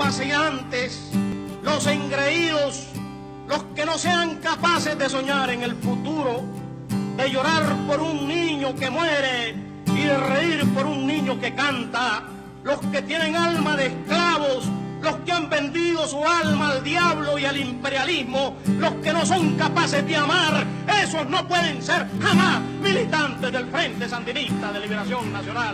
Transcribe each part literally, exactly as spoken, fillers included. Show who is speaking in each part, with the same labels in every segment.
Speaker 1: paseantes, los engreídos, los que no sean capaces de soñar en el futuro, de llorar por un niño que muere y de reír por un niño que canta, los que tienen alma de esclavos, los que han vendido su alma al diablo y al imperialismo, los que no son capaces de amar, esos no pueden ser jamás militantes del Frente Sandinista de Liberación Nacional.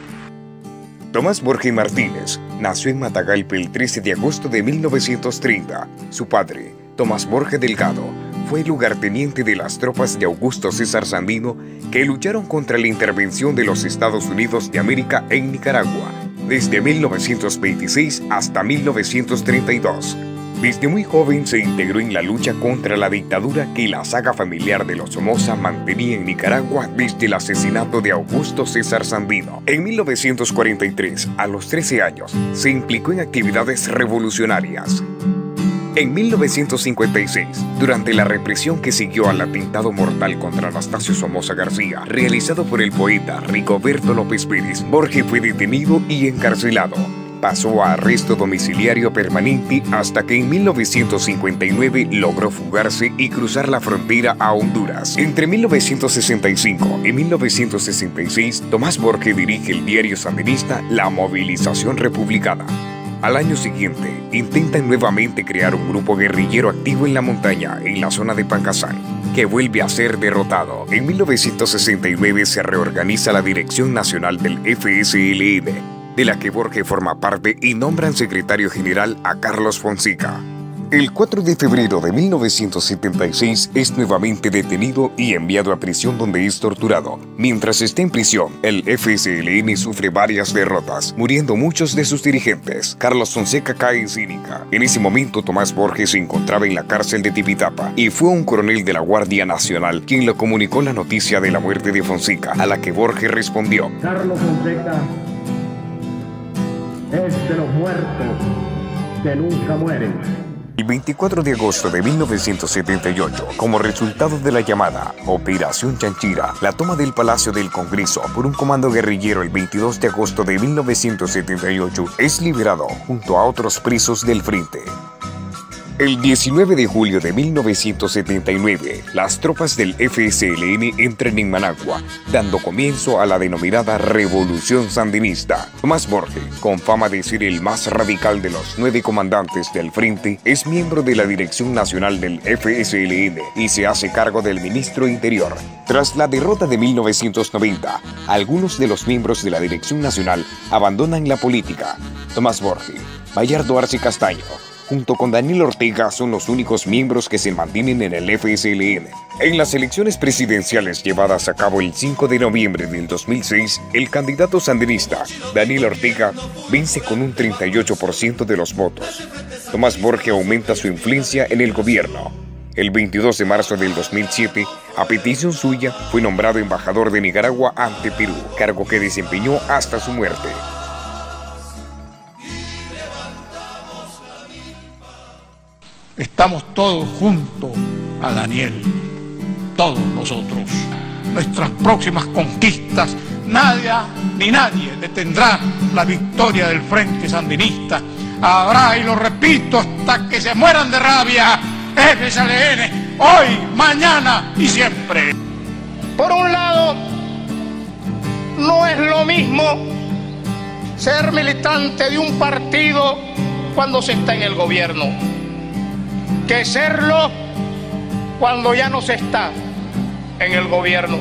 Speaker 2: Tomás Borge Martínez nació en Matagalpa el trece de agosto de mil novecientos treinta. Su padre, Tomás Borge Delgado, fue lugarteniente de las tropas de Augusto César Sandino que lucharon contra la intervención de los Estados Unidos de América en Nicaragua desde mil novecientos veintiséis hasta mil novecientos treinta y dos. Desde muy joven se integró en la lucha contra la dictadura que la saga familiar de los Somoza mantenía en Nicaragua desde el asesinato de Augusto César Sandino. En mil novecientos cuarenta y tres, a los trece años, se implicó en actividades revolucionarias. En mil novecientos cincuenta y seis, durante la represión que siguió al atentado mortal contra Anastasio Somoza García, realizado por el poeta Rigoberto López Pérez, Borge fue detenido y encarcelado. Pasó a arresto domiciliario permanente hasta que en mil novecientos cincuenta y nueve logró fugarse y cruzar la frontera a Honduras. Entre mil novecientos sesenta y cinco y mil novecientos sesenta y seis, Tomás Borge dirige el diario sandinista La Movilización Republicana. Al año siguiente, intentan nuevamente crear un grupo guerrillero activo en la montaña, en la zona de Pancasán, que vuelve a ser derrotado. En mil novecientos sesenta y nueve se reorganiza la Dirección Nacional del F S L N, de la que Borge forma parte, y nombran secretario general a Carlos Fonseca. El cuatro de febrero de mil novecientos setenta y seis es nuevamente detenido y enviado a prisión, donde es torturado. Mientras está en prisión, el F S L N sufre varias derrotas, muriendo muchos de sus dirigentes. Carlos Fonseca cae en Cínica. En ese momento, Tomás Borge se encontraba en la cárcel de Tipitapa y fue un coronel de la Guardia Nacional quien le comunicó la noticia de la muerte de Fonseca, a la que Borge respondió:
Speaker 3: Carlos Fonseca es de los muertos que nunca mueren.
Speaker 2: El veinticuatro de agosto de mil novecientos setenta y ocho, como resultado de la llamada Operación Chanchira, la toma del Palacio del Congreso por un comando guerrillero el veintidós de agosto de mil novecientos setenta y ocho, es liberado junto a otros presos del frente. El diecinueve de julio de mil novecientos setenta y nueve, las tropas del F S L N entran en Managua, dando comienzo a la denominada Revolución Sandinista. Tomás Borge, con fama de ser el más radical de los nueve comandantes del frente, es miembro de la Dirección Nacional del F S L N y se hace cargo del Ministro Interior. Tras la derrota de mil novecientos noventa, algunos de los miembros de la Dirección Nacional abandonan la política. Tomás Borge, Bayardo Arce Castaño, junto con Daniel Ortega, son los únicos miembros que se mantienen en el F S L N. En las elecciones presidenciales llevadas a cabo el cinco de noviembre del dos mil seis, el candidato sandinista, Daniel Ortega, vence con un treinta y ocho por ciento de los votos. Tomás Borge aumenta su influencia en el gobierno. El veintidós de marzo del dos mil siete, a petición suya, fue nombrado embajador de Nicaragua ante Perú, cargo que desempeñó hasta su muerte.
Speaker 4: Estamos todos juntos a Daniel, todos nosotros. Nuestras próximas conquistas, nadie ni nadie detendrá la victoria del Frente Sandinista. Habrá, y lo repito, hasta que se mueran de rabia, F S L N, hoy, mañana y siempre.
Speaker 1: Por un lado, no es lo mismo ser militante de un partido cuando se está en el gobierno que serlo cuando ya no se está en el gobierno.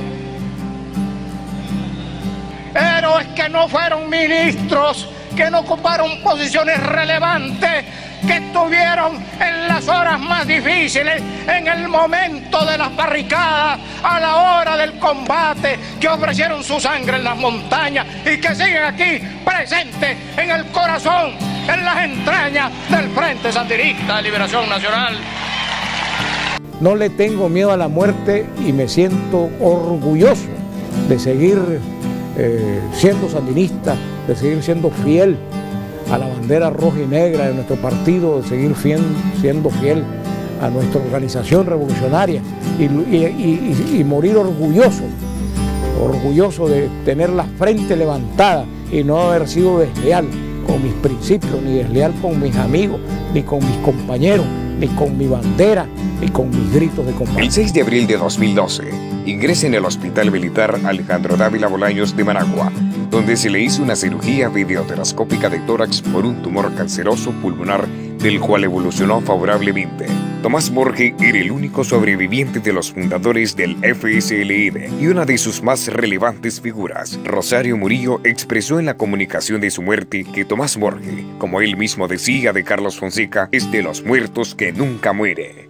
Speaker 1: Pero es que no fueron ministros, que no ocuparon posiciones relevantes, que estuvieron en las horas más difíciles, en el momento de las barricadas, a la hora del combate, que ofrecieron su sangre en las montañas y que siguen aquí presentes en el corazón, en las entrañas del Frente Sandinista de Liberación Nacional.
Speaker 3: No le tengo miedo a la muerte y me siento orgulloso de seguir eh, siendo sandinista, de seguir siendo fiel a la bandera roja y negra de nuestro partido, de seguir fiel, siendo fiel a nuestra organización revolucionaria y, y, y, y morir orgulloso, orgulloso de tener la frente levantada y no haber sido desleal con mis principios, ni desleal con mis amigos, ni con mis compañeros, ni con mi bandera, ni con mis gritos de combate.
Speaker 2: El seis de abril de dos mil doce, ingresa en el Hospital Militar Alejandro Dávila Bolaños de Managua, donde se le hizo una cirugía videoteroscópica de tórax por un tumor canceroso pulmonar, del cual evolucionó favorablemente. Tomás Borge era el único sobreviviente de los fundadores del F S L N y una de sus más relevantes figuras. Rosario Murillo expresó en la comunicación de su muerte que Tomás Borge, como él mismo decía de Carlos Fonseca, es de los muertos que nunca muere.